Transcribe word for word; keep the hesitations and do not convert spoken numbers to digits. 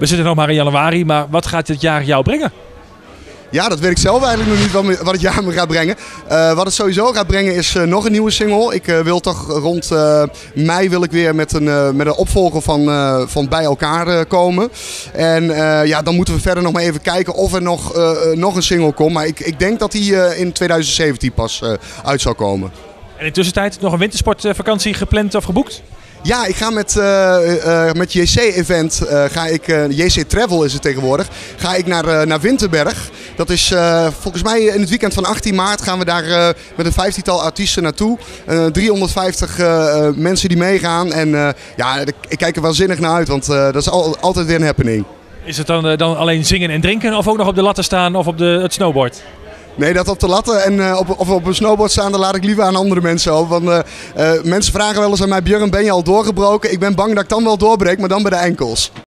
We zitten nog maar in januari, maar wat gaat dit jaar jou brengen? Ja, dat weet ik zelf eigenlijk nog niet wat, me, wat het jaar me gaat brengen. Uh, wat het sowieso gaat brengen is uh, nog een nieuwe single. Ik uh, wil toch rond uh, mei wil ik weer met een, uh, met een opvolger van, uh, van Bij Elkaar uh, komen. En uh, ja, dan moeten we verder nog maar even kijken of er nog, uh, nog een single komt. Maar ik, ik denk dat die uh, in twintig zeventien pas uh, uit zal komen. En in de tussentijd nog een wintersportvakantie gepland of geboekt? Ja, ik ga met, uh, uh, met J C-event, uh, ga ik, uh, J C Travel is het tegenwoordig, ga ik naar, uh, naar Winterberg. Dat is uh, volgens mij in het weekend van achttien maart gaan we daar uh, met een vijftiental artiesten naartoe. Uh, driehonderdvijftig uh, mensen die meegaan en uh, ja, ik kijk er waanzinnig naar uit, want uh, dat is al, altijd weer een happening. Is het dan, uh, dan alleen zingen en drinken of ook nog op de latten staan of op de, het snowboard? Nee, dat op de latten en uh, op, of op een snowboard staan, dat laat ik liever aan andere mensen op. Want uh, uh, mensen vragen wel eens aan mij, Björn, ben je al doorgebroken? Ik ben bang dat ik dan wel doorbreek, maar dan bij de enkels.